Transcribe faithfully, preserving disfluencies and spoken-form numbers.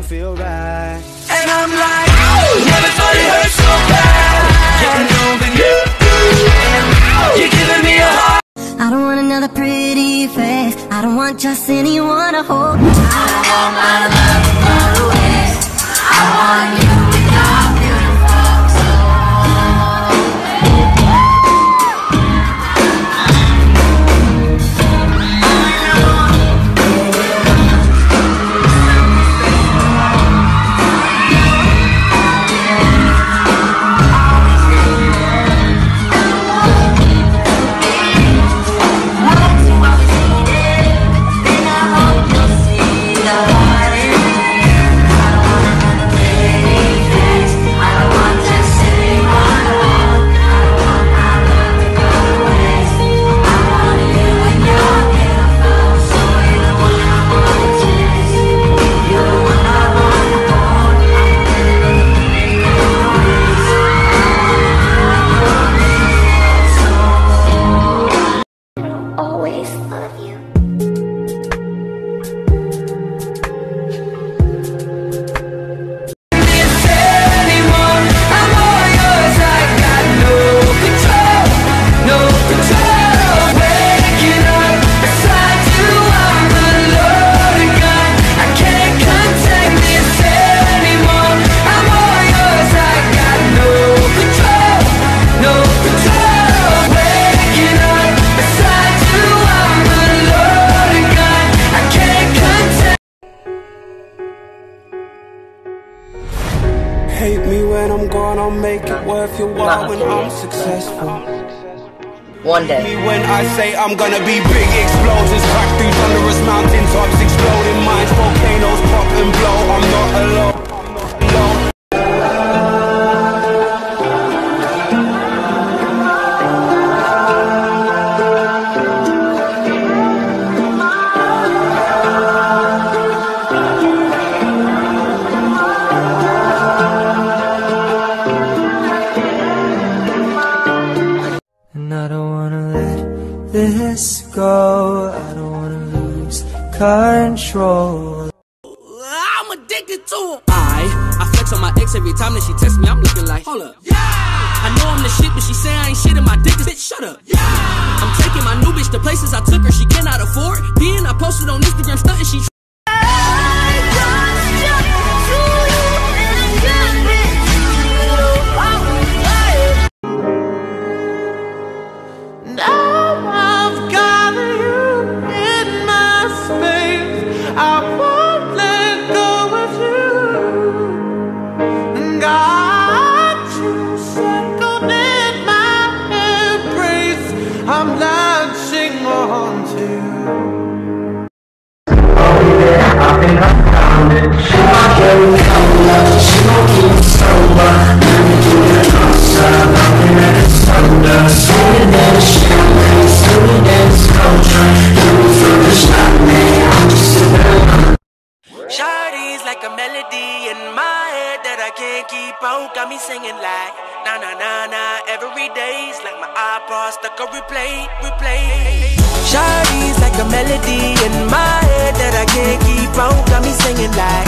feel right. And I'm like, never thought it hurt so bad. Getting over you, and you're giving me a heart. I don't want another pretty face. I don't want just anyone to hold me. I don't want my love far away. I want you with your beautiful soul. Always love you. Hate me when I'm gone, I'll make it worth your while when I'm successful. One day. Me when I say I'm gonna be big explosions, crack through thunderous mountain tops, exploding minds, volcanoes pop and blow. I'm not alone. alone. And I don't wanna let this go. I don't wanna lose control. I'm addicted to him. I, I flex on my ex every time that she texts me. I'm looking like, hold up. Yeah. I know I'm the shit, but she say I ain't shit and my dick is bitch. Shut up. Yeah. I'm taking my new bitch to places I took her. She cannot afford. Being I posted on Instagram stunting. She. I'm latching on to. I think I found it. She won't give me love, she won't keep me sober. Let me do it closer, nothing that is under. Sweeter than a champagne, sweeter than a sculpture. You will feel the shot, man, I'm just sitting. Shawty's like a melody in my head that I can't keep out. Got me singing like na na na na every day's like my iPod stuck on replay, replay. Shawty's like a melody in my head that I can't keep out. Got me singing like